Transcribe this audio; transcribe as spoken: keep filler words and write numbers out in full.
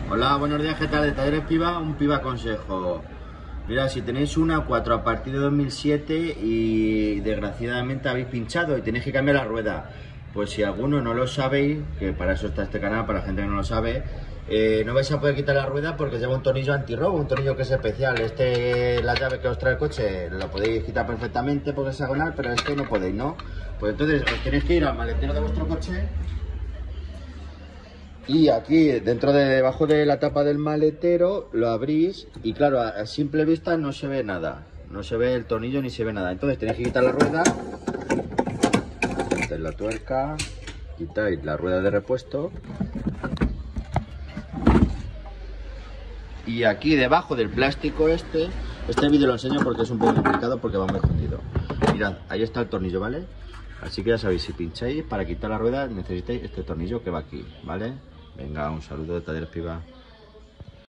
Hola, buenos días, ¿qué tal? De Talleres Piva, un Piva consejo. Mira, si tenéis una cuatro a partir de dos mil siete y desgraciadamente habéis pinchado y tenéis que cambiar la rueda, pues si alguno no lo sabéis, que para eso está este canal, para la gente que no lo sabe, eh, no vais a poder quitar la rueda porque lleva un tornillo antirrobo, un tornillo que es especial. Este, la llave que os trae el coche, lo podéis quitar perfectamente porque es hexagonal, pero este no podéis, ¿no? Pues entonces os tenéis que ir al maletero de vuestro coche. Y aquí, dentro de debajo de la tapa del maletero, lo abrís y claro, a, a simple vista no se ve nada. No se ve el tornillo ni se ve nada. Entonces tenéis que quitar la rueda, quitáis la tuerca, quitáis la rueda de repuesto. Y aquí debajo del plástico este, este vídeo lo enseño porque es un poco complicado porque va muy escondido. Mirad, ahí está el tornillo, ¿vale? Así que ya sabéis, si pincháis para quitar la rueda necesitáis este tornillo que va aquí, ¿vale? Venga, un saludo de Talleres Piva.